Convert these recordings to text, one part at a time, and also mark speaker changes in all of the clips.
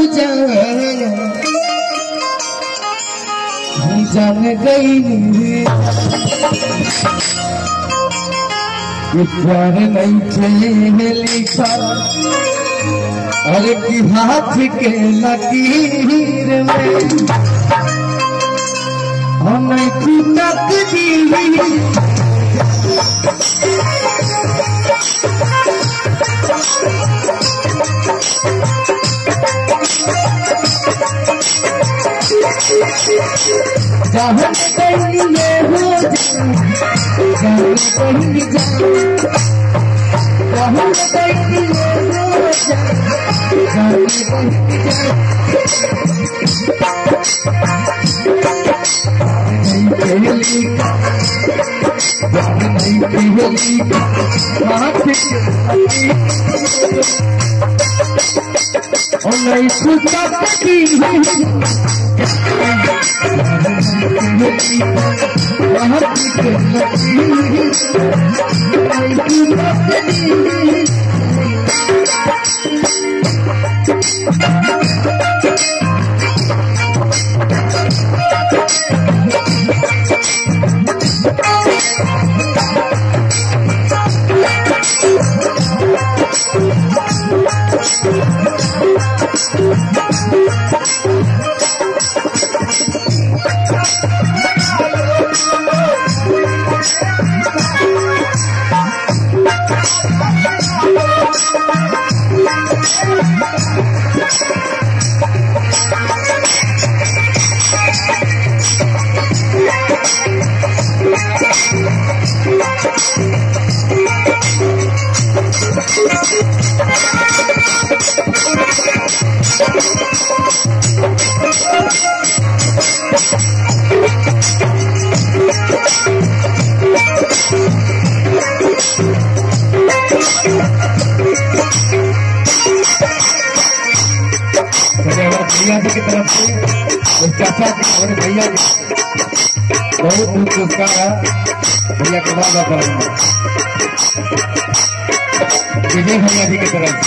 Speaker 1: जान गई प्यार नहीं थे लिखा और की हाथ के लकीर में हमें तकदीर जहाँ कहीं ये हो जाए कहीं जहाँ कहीं ये हो जाए भैया जी की तरफ से चाचा जी और भैया जी बहुत बहुत पुरस्कार है भैया के बाद विजय भैया जी की तरफ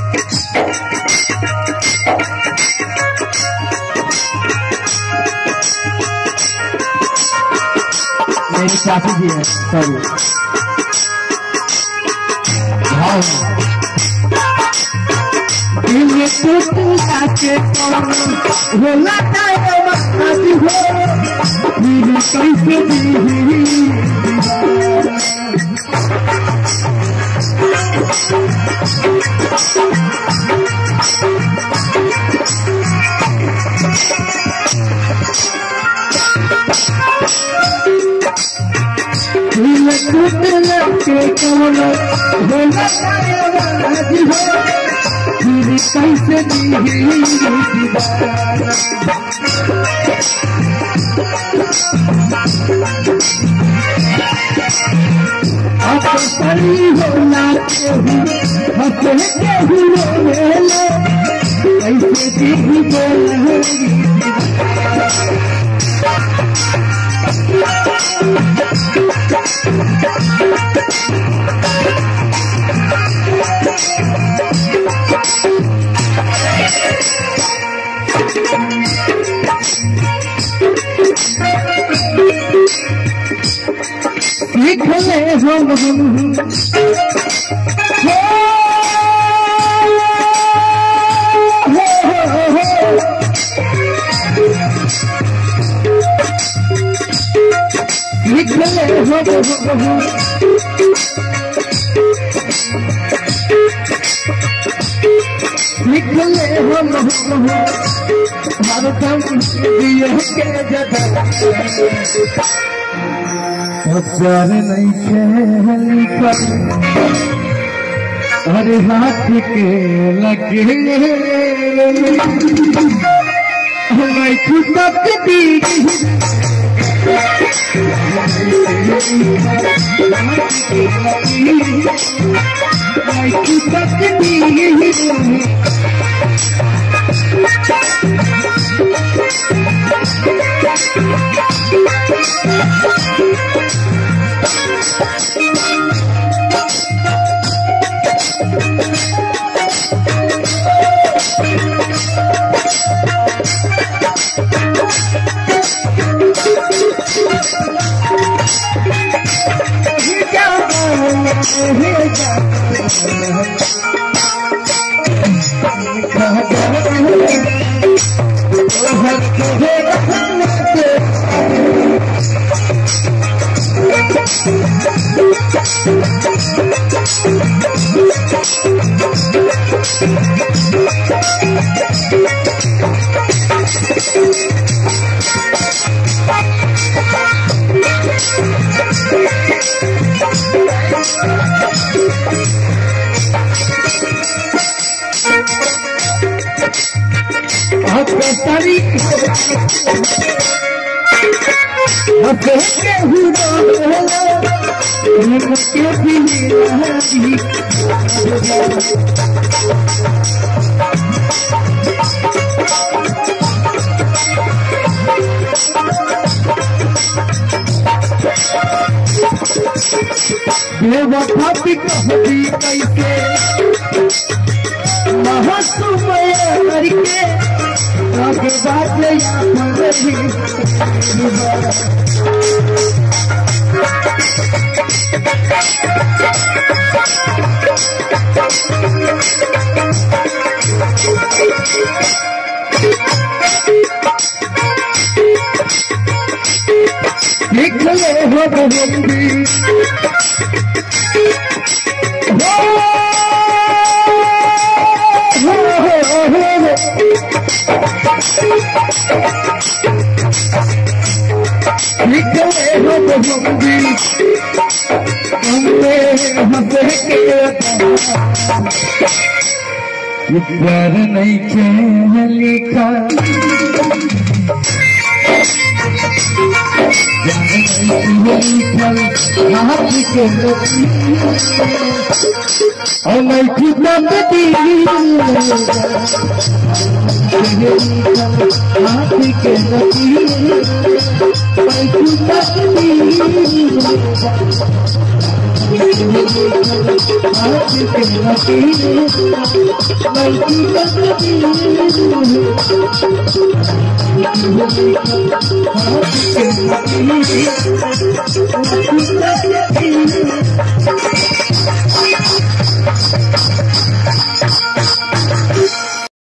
Speaker 1: मेरी चाची जी है सॉरी हाँ के होला आदि हो कैसे लिखले हम लिखले हम भारतम दिए के जगह प्यार नहीं खेली कर हर हाथ के लगे मैं तकदीर बेवफा भी कहती कैसे महासुमय करके आगे बात निकले हो बंदी निकले हो बंदी हंसे के प्यार नहीं के लिखा और मैं खुदा दी हाथ के नदी मैं खुदा दी हाथ के नदी मैं खुदा दी हाथ के नदी